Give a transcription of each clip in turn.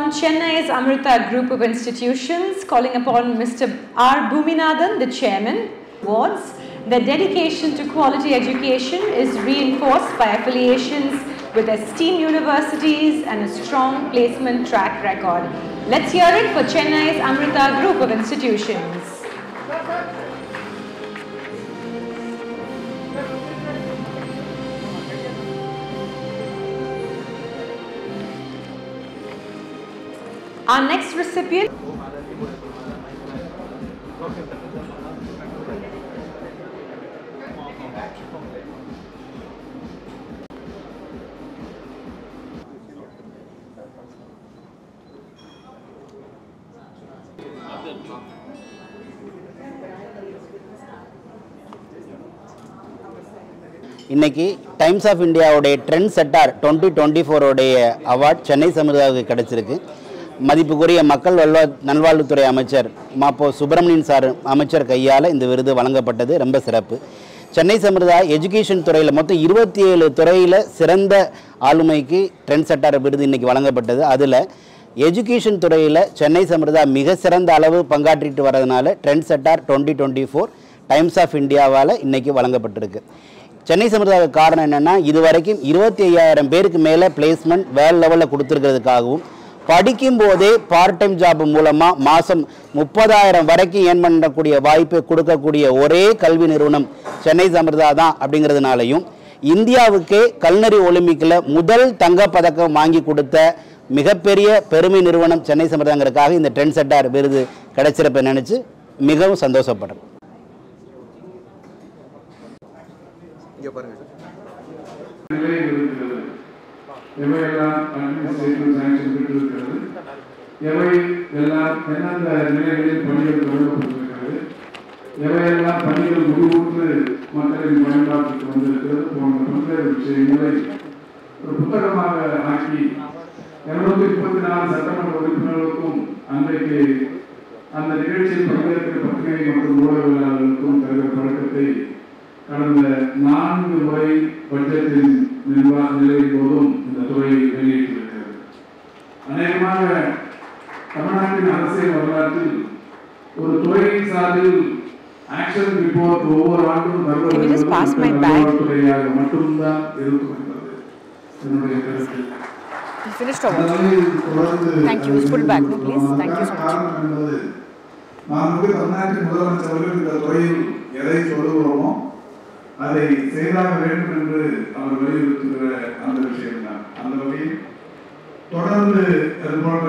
upon Chennai's Amrita Group of Institutions, calling upon Mr. R. Bhuminathan, the Chairman, Awards. Their dedication to quality education is reinforced by affiliations with esteemed universities and a strong placement track record. Let's hear it for Chennai's Amrita Group of Institutions. Our next recipient. இன்னைக்கு times of இந்தியாவுடைய trend setter 2024 உடைய award Chennai சமுதாயத்துக்கு கிடைச்சிருக்கு. மதிப்புக்குரிய மக்கள் நல்வாழ்வுத்துறை அமைச்சர் Ma Po Subramanian sir அமைச்சர் கையால் இந்த விருது வழங்கப்பட்டது ரொம்ப சிறப்பு. சென்னை சமுதாய எஜுகேஷன் துறையில் மொத்தம் 27 துறையில் சிறந்த ஆளுமைக்கு ட்ரெண்ட் செட்டார் விருது இன்றைக்கி வழங்கப்பட்டது. அதில் எஜுகேஷன் துறையில் சென்னை சமுதாய மிக சிறந்த அளவு பங்காற்றிட்டு வரதுனால ட்ரெண்ட் செட்டார் 2024 டைம்ஸ் ஆஃப் இந்தியாவால் இன்றைக்கி வழங்கப்பட்டிருக்கு. சென்னை சமுதாய காரணம் என்னென்னா, இது வரைக்கும் 25,000 பேருக்கு மேலே பிளேஸ்மெண்ட் வேர்ல்ட் லெவலில் கொடுத்துருக்கிறதுக்காகவும், படிக்கும்போதே பார்ட் டைம் ஜாப் மூலமாக மாதம் 30,000 வரைக்கும் ஏர்ன் பண்ணக்கூடிய வாய்ப்பை கொடுக்கக்கூடிய ஒரே கல்வி நிறுவனம் சென்னை சமுதாய தான் அப்படிங்கிறதுனாலையும், இந்தியாவுக்கே கல்நறி ஒலிம்பிக்கில் முதல் தங்கப்பதக்கம் வாங்கி கொடுத்த மிகப்பெரிய பெருமை நிறுவனம் சென்னை சமுதாயங்கிறதுக்காக இந்த ட்ரெண்ட் செட்டார் விருது கிடைச்சிருப்ப நினச்சி மிகவும் சந்தோஷப்படுறேன். எவையெல்லாம் அட்மினிஸ்ட்ரேட்டிவ் சாங்க்ஷன் பெற்றிருக்கிறது, எவை எல்லாம் எந்தெந்த நிலைகளில் பணிகள் தொடங்கப்பட்டிருக்கிறது, எவையெல்லாம் பணிகள் முடிவுற்று மக்களின் பயன்பாட்டுக்கு வந்திருக்கிறது போன்ற பல்வேறு விஷயங்களை ஒரு புத்தகமாக ஆக்கி 234 சட்டமன்ற உறுப்பினர்களுக்கும் அன்றைக்கு அந்த நிகழ்ச்சியில் பங்கேற்கிற பத்திரிகை மற்றும் ஊடகவியலாளர்களுக்கும் தருகிற பழக்கத்தை கடந்த 4 முறை பட்ஜெட்டின் நிலையின் போதும் இந்த துறை வெளியிட்டிருக்கிறது. அநேகமாக தமிழ்நாட்டின் அரசியல் வரலாற்றில் ஒரு துறையின் சார்பில் ஆக்ஷன் ரிப்போர்ட் ஒவ்வொரு ஆண்டும் துறையாக மட்டும்தான் இருக்கும் என்பது என்னுடைய கருத்து. தமிழ்நாட்டின் முதலமைச்சர்கள் இந்த துறையில் எதை சொல்லுகிறோமோ அதை செய்தாக வேண்டும் என்று அவர் வலியுறுத்துகிற அந்த விஷயம்தான். அந்த வகையில் தொடர்ந்து அது போன்ற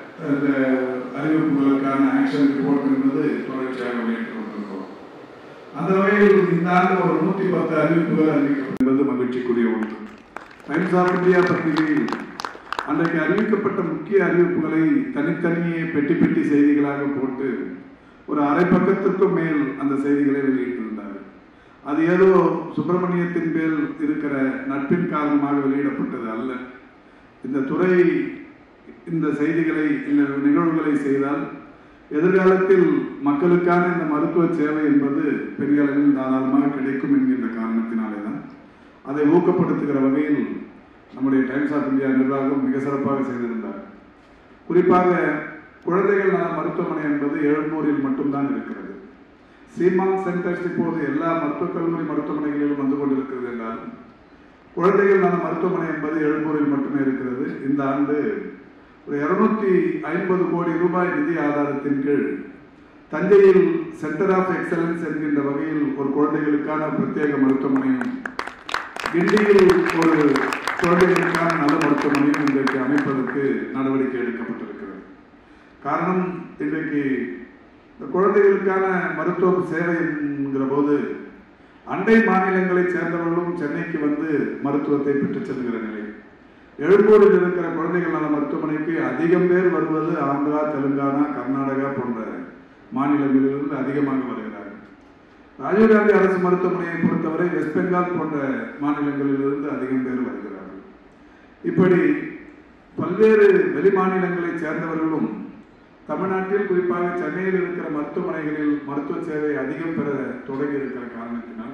அறிவிப்புகளுக்கான ஆக்ஷன் ரிப்போர்ட் என்பது தொடர்ச்சியாக வெளியிட்டுக் கொண்டிருக்கிறோம். அந்த வகையில் இந்த ஆண்டு ஒரு 110 அறிவிப்புகள் அறிவிக்கப்பட்டது மகிழ்ச்சிக்குரிய ஒன்று. டைம்ஸ் ஆஃப் இந்தியா பத்திரிகையில் அன்றைக்கு அறிவிக்கப்பட்ட முக்கிய அறிவிப்புகளை தனித்தனியே பெட்டி பெட்டி செய்திகளாக போட்டு ஒரு அரை பக்கத்திற்கும் மேல் அந்த செய்திகளை வெளியிட்டிருந்தார்கள். அது ஏதோ சுப்பிரமணியத்தின் பேர் இருக்கிற நட்பின் காரணமாக வெளியிடப்பட்டது அல்ல. இந்த துறை இந்த செய்திகளை இந்த நிகழ்வுகளை செய்தால் எதிர்காலத்தில் மக்களுக்கான இந்த மருத்துவ சேவை என்பது பெரிய அளவில் தாராளமாக கிடைக்கும் என்கின்ற காரணத்தினாலே தான் அதை ஊக்கப்படுத்துகிற வகையில் நம்முடைய டைம்ஸ் ஆஃப் இந்தியா நிர்வாகம் மிக சிறப்பாக செய்திருந்தார். குறிப்பாக குழந்தைகள் நல மருத்துவமனை என்பது எழும்பூரில் மட்டும்தான் இருக்கிறது. சீமான் சென்டர்ஸ் இப்போது எல்லா மருத்துவக் கல்லூரி மருத்துவமனைகளிலும் வந்து கொண்டிருக்கிறது என்றால், குழந்தைகள் நல மருத்துவமனை என்பது எழும்பூரில் மட்டுமே இருக்கிறது. இந்த ஆண்டு ஒரு 250 கோடி ரூபாய் நிதி ஆதாரத்தின் கீழ் தஞ்சையில் சென்டர் ஆஃப் எக்ஸலன்ஸ் என்கின்ற வகையில் ஒரு குழந்தைகளுக்கான பிரத்யேக மருத்துவமனையும், கிண்டியில் ஒரு குழந்தைகளுக்கான நல மருத்துவமனையும் இன்றைக்கு அமைப்பதற்கு நடவடிக்கை எடுக்கப்பட்டிருக்கிறது. காரணம், இன்றைக்கு இந்த குழந்தைகளுக்கான மருத்துவ சேவை என்கிற போது அண்டை மாநிலங்களை சேர்ந்தவர்களும் சென்னைக்கு வந்து மருத்துவத்தை பெற்றுச் செல்கிற நிலை. எழும்பூரில் இருக்கிற குழந்தைகள் நல மருத்துவமனைக்கு அதிகம் பேர் வருவது ஆந்திரா, தெலுங்கானா, கர்நாடகா போன்ற மாநிலங்களிலிருந்து அதிகமாக வருகிறார்கள். ராஜீவ்காந்தி அரசு மருத்துவமனையை பொறுத்தவரை வெஸ்ட் பெங்கால் போன்ற மாநிலங்களிலிருந்து அதிகம் பேர் வருகிறார்கள். இப்படி பல்வேறு வெளி மாநிலங்களை சேர்ந்தவர்களும் தமிழ்நாட்டில் குறிப்பாக சென்னையில் இருக்கிற மருத்துவமனைகளில் மருத்துவ சேவை அதிகம் பெற தொடங்கி இருக்கிற காரணத்தினால்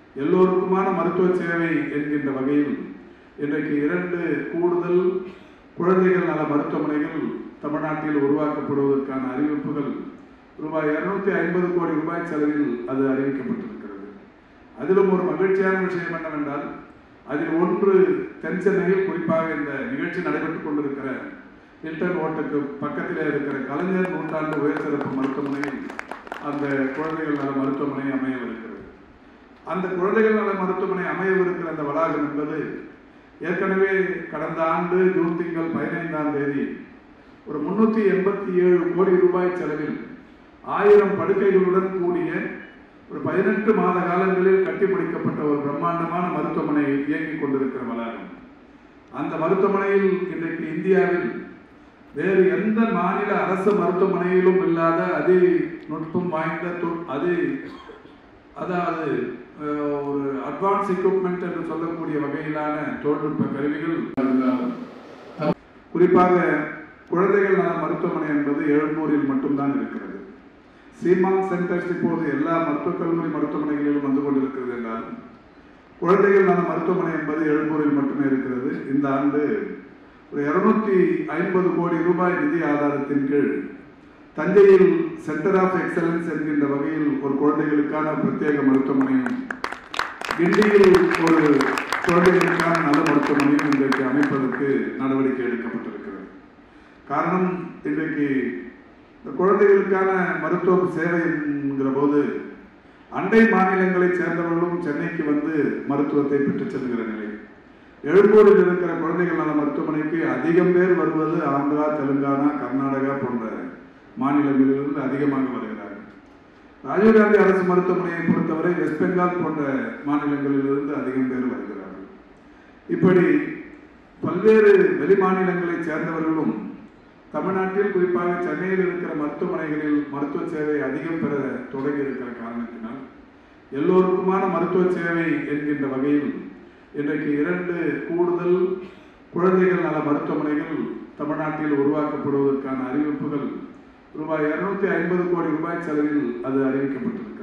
எல்லோருக்குமான மருத்துவ சேவை என்கின்ற வகையில் இன்றைக்கு 2 கூடுதல் குழந்தைகள் நல மருத்துவமனைகள் தமிழ்நாட்டில் உருவாக்கப்படுவதற்கான அறிவிப்புகள் ரூபாய் 250 கோடி ரூபாய் செலவில் அது அறிவிக்கப்பட்டிருக்கிறது. அதிலும் ஒரு மகிழ்ச்சியான விஷயம் என்னவென்றால், அதில் ஒன்று தென் சென்னையில் குறிப்பாக இந்த நிகழ்ச்சி நடைபெற்றுக் கொண்டிருக்கிற ஹில்டன் ஓட்டுக்கு பக்கத்திலே இருக்கிற கலைஞர் நூற்றாண்டு உயர் சிறப்பு மருத்துவமனையில் அந்த குழந்தைகள் நல மருத்துவமனை அமையவிருக்கிறது. அந்த குழந்தைகள் நல மருத்துவமனை அமையவிருக்கிற அந்த வளாகம் என்பது ஏற்கனவே கடந்த ஆண்டு ஜூன் திங்கள் 15ஆம் தேதி ஒரு 387 கோடி ரூபாய் செலவில் 1000 படுக்கைகளுடன் கூடிய ஒரு 18 மாத காலங்களில் கட்டிப்பிடிக்கப்பட்ட ஒரு பிரம்மாண்டமான மருத்துவமனை இயங்கிக் கொண்டிருக்கிற வளாகம். அந்த மருத்துவமனையில் இன்றைக்கு இந்தியாவில் வேறு எந்த மாநில அரசு மருத்துவமனையிலும் இல்லாத அதி நுட்பம் வாய்ந்த அதாவது ஒரு அட்வான்ஸ் எக்யூப்மெண்ட் என்று சொல்லக்கூடிய வகையிலான தொழில்நுட்ப கருவிகள், குறிப்பாக குழந்தைகள் நல மருத்துவமனை என்பது எழும்பூரில் மட்டும்தான் இருக்கிறது. சீமான் சென்டர்ஸ் இப்போது எல்லா மருத்துவக் கல்லூரி மருத்துவமனைகளிலும் வந்து கொண்டிருக்கிறது என்றாலும் குழந்தைகள் நல மருத்துவமனை என்பது எழும்பூரில் மட்டுமே இருக்கிறது. இந்த ஆண்டு ஒரு 250 கோடி ரூபாய் நிதி ஆதாரத்தின் கீழ் தஞ்சையில் சென்டர் ஆஃப் எக்ஸலன்ஸ் என்கின்ற வகையில் ஒரு குழந்தைகளுக்கான பிரத்யேக மருத்துவமனையும், கிண்டியில் ஒரு குழந்தைகளுக்கான நல மருத்துவமனையும் இன்றைக்கு அமைப்பதற்கு நடவடிக்கை எடுக்கப்பட்டிருக்கிறது. காரணம், இன்றைக்கு இந்த குழந்தைகளுக்கான மருத்துவ சேவை என்கிற போது அண்டை மாநிலங்களை சேர்ந்தவர்களும் சென்னைக்கு வந்து மருத்துவத்தை பெற்றுச் செல்கிற நிலை. எழும்பூரில் இருக்கிற குழந்தைகள் நல மருத்துவமனைக்கு அதிகம் பேர் வருவது ஆந்திரா, தெலுங்கானா, கர்நாடகா போன்ற மாநிலங்களிலிருந்து அதிகமாக வருகிறார்கள். ராஜீவ்காந்தி அரசு மருத்துவமனையை பொறுத்தவரை வெஸ்ட் பெங்கால் போன்ற மாநிலங்களிலிருந்து அதிகம் பேர் வருகிறார்கள். இப்படி பல்வேறு வெளி மாநிலங்களை சேர்ந்தவர்களும் தமிழ்நாட்டில் குறிப்பாக சென்னையில் இருக்கிற மருத்துவமனைகளில் மருத்துவ சேவை அதிகம் பெற தொடங்கி இருக்கிற காரணத்தினால் எல்லோருக்குமான மருத்துவ சேவை என்கின்ற வகையில் இன்றைக்கு 2 கூடுதல் குழந்தைகள் நல மருத்துவமனைகள் தமிழ்நாட்டில் உருவாக்கப்படுவதற்கான அறிவிப்புகள் ரூபாய் 250 கோடி ரூபாய் செலவில் அது அறிவிக்கப்பட்டது.